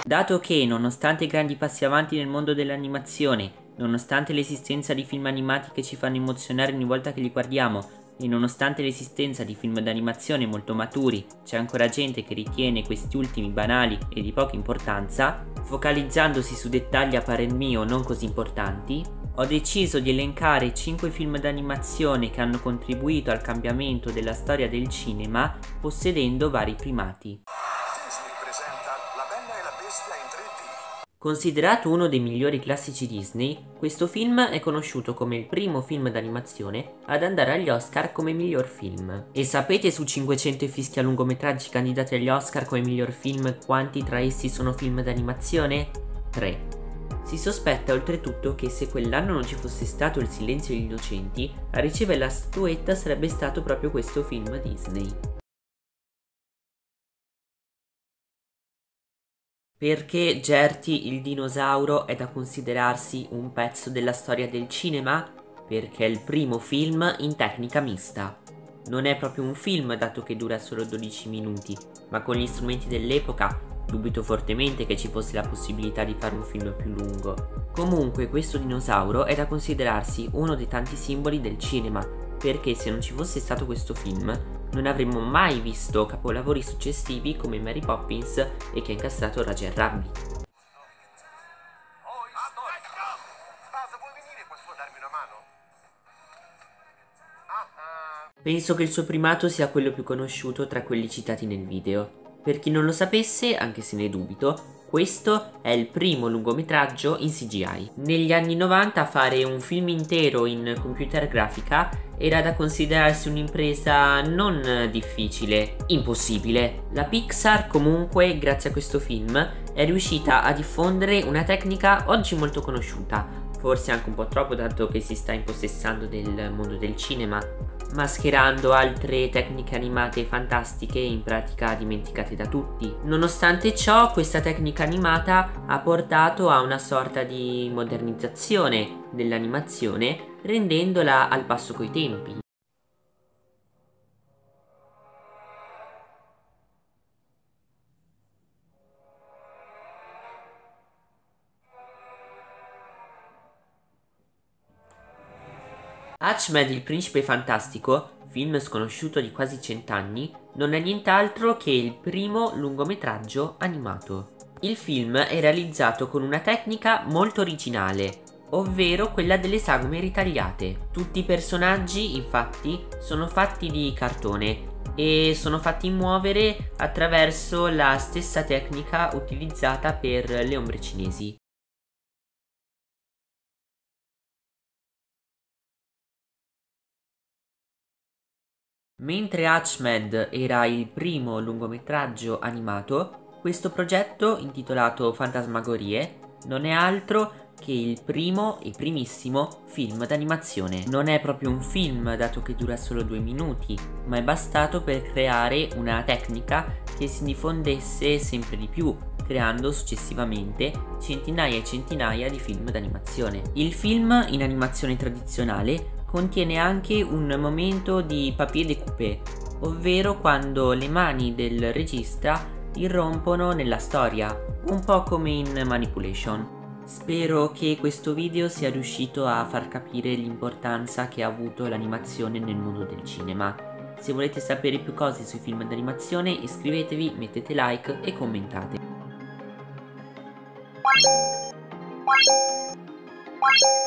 Dato che, nonostante i grandi passi avanti nel mondo dell'animazione, nonostante l'esistenza di film animati che ci fanno emozionare ogni volta che li guardiamo, e nonostante l'esistenza di film d'animazione molto maturi, c'è ancora gente che ritiene questi ultimi banali e di poca importanza, focalizzandosi su dettagli a parer mio non così importanti, ho deciso di elencare 5 film d'animazione che hanno contribuito al cambiamento della storia del cinema, possedendo vari primati. Disney presenta La Bella e la Bestia in 3D. Considerato uno dei migliori classici Disney, questo film è conosciuto come il primo film d'animazione ad andare agli Oscar come miglior film. E sapete su 500 e fischia lungometraggi candidati agli Oscar come miglior film quanti tra essi sono film d'animazione? 3. Si sospetta oltretutto che se quell'anno non ci fosse stato Il silenzio degli innocenti, a ricevere la statuetta sarebbe stato proprio questo film Disney. Perché Gertie il dinosauro è da considerarsi un pezzo della storia del cinema? Perché è il primo film in tecnica mista. Non è proprio un film dato che dura solo 12 minuti, ma con gli strumenti dell'epoca dubito fortemente che ci fosse la possibilità di fare un film più lungo. Comunque questo dinosauro è da considerarsi uno dei tanti simboli del cinema, perché se non ci fosse stato questo film non avremmo mai visto capolavori successivi come Mary Poppins e che ha incastrato Roger Rabbit. Buzz, vuoi venire qua su a darmi una mano? Penso che il suo primato sia quello più conosciuto tra quelli citati nel video. Per chi non lo sapesse, anche se ne dubito, questo è il primo lungometraggio in CGI. Negli anni 90 fare un film intero in computer grafica era da considerarsi un'impresa non difficile, impossibile. La Pixar comunque, grazie a questo film, è riuscita a diffondere una tecnica oggi molto conosciuta, forse anche un po' troppo dato che si sta impossessando del mondo del cinema, mascherando altre tecniche animate fantastiche in pratica dimenticate da tutti. Nonostante ciò, questa tecnica animata ha portato a una sorta di modernizzazione dell'animazione, rendendola al passo coi tempi. Hatchmed il principe fantastico, film sconosciuto di quasi 100 anni, non è nient'altro che il primo lungometraggio animato. Il film è realizzato con una tecnica molto originale, ovvero quella delle sagome ritagliate. Tutti i personaggi, infatti, sono fatti di cartone e sono fatti muovere attraverso la stessa tecnica utilizzata per le ombre cinesi. Mentre Hatchmed era il primo lungometraggio animato, questo progetto, intitolato Fantasmagorie, non è altro che il primo e primissimo film d'animazione. Non è proprio un film dato che dura solo 2 minuti, ma è bastato per creare una tecnica che si diffondesse sempre di più, creando successivamente centinaia e centinaia di film d'animazione. Il film in animazione tradizionale contiene anche un momento di papier découpé, ovvero quando le mani del regista irrompono nella storia, un po' come in Manipulation. Spero che questo video sia riuscito a far capire l'importanza che ha avuto l'animazione nel mondo del cinema. Se volete sapere più cose sui film d'animazione, iscrivetevi, mettete like e commentate.